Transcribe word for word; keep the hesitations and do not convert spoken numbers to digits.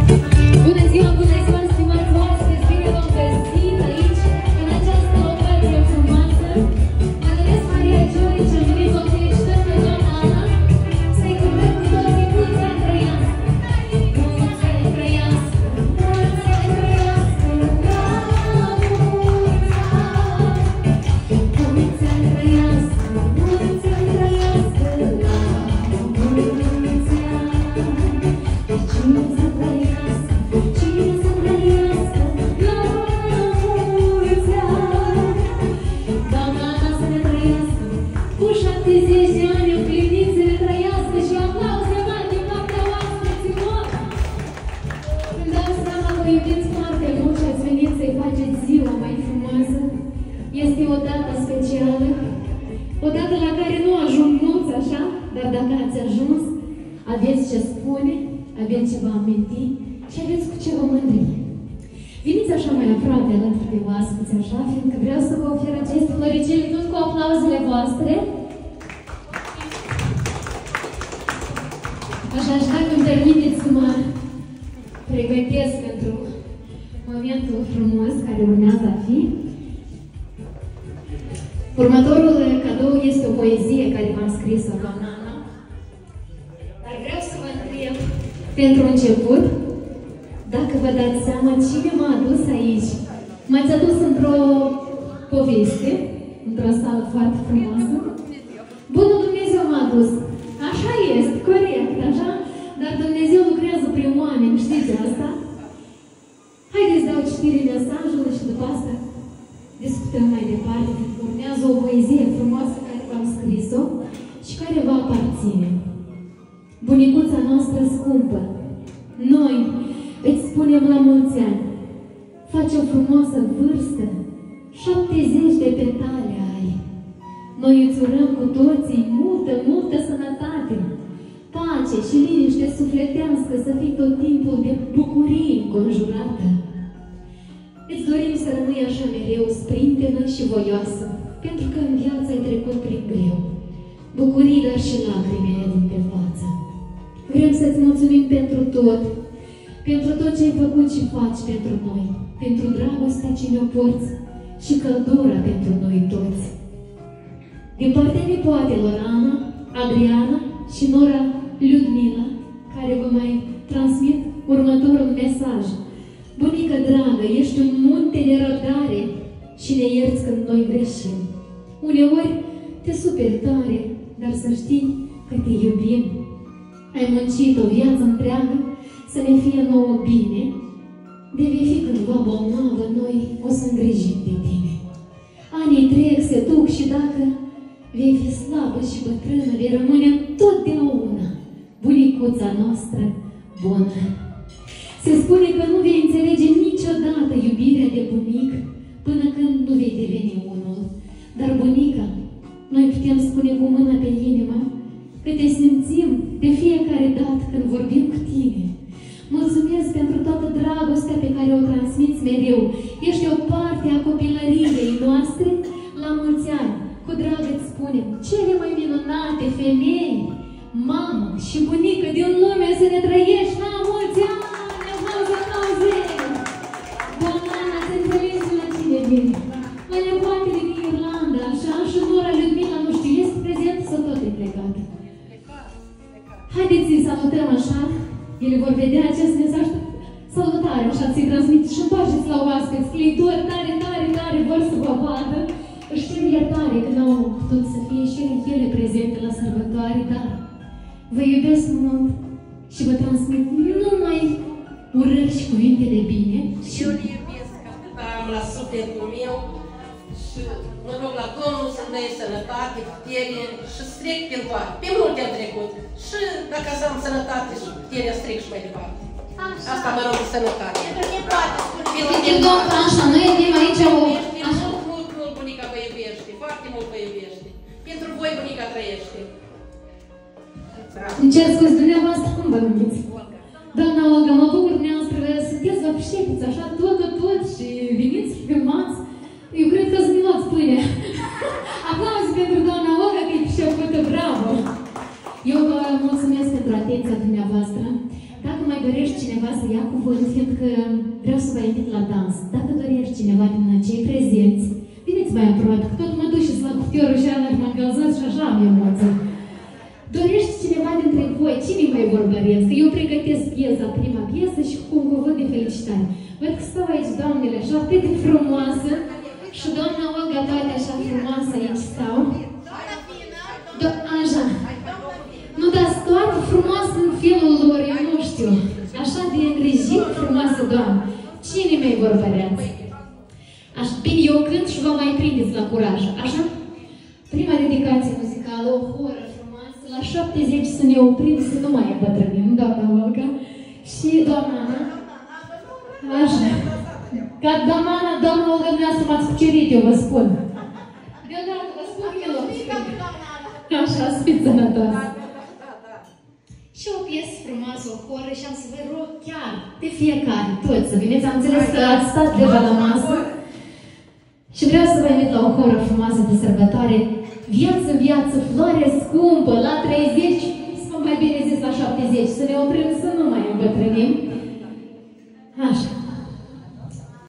Eu vă mulțumesc pentru atenția dumneavoastră. Dacă mai dorești cineva să ia cuvânt, fiindcă vreau să vă invit la dans. Dacă dorești cineva din cei prezenți, vedeți mai aproape, că tot mă duceți la cutiorul și ala mă încălzați și așa am emoții. Dorește cineva dintre voi, cine mai vorbăresc? Că eu pregătesc piesa, prima piesă și cu un cuvânt de felicitare. Văd că stau aici doamnele așa atât de frumoasă și doamna Olga toate așa frumoasă aici stau. Do așa. Nu, dar toate frumoasă în felul lor, eu nu știu. Așa de îngrijit, frumoasă doamnă. Cine mai vorbăreați? Așa, bine, eu cânt și vă mai prindeți la curaj, așa? Prima dedicație muzicală, o horă frumoasă, la șaptezeci să ne oprim, să nu mai îmbătrânim, doamna Olga și doamna Ana. Așa. Ca doamna Ana, doamna Olga, dumneavoastră m-ați cucerit, eu vă spun. Deodată vă spun eu. Așa, fiți sănătoasă. Și o piesă frumoasă, o horă și am să vă rog chiar de fiecare, toți, să veniți, am înțeles că ați stat deja la masă. Și vreau să vă invit la o horă frumoasă de sărbătoare. Viață, viață, floare scumpă, la treizeci, sau mai bine zis la șaptezeci, să ne oprim să nu mai îmbătrânim. Așa.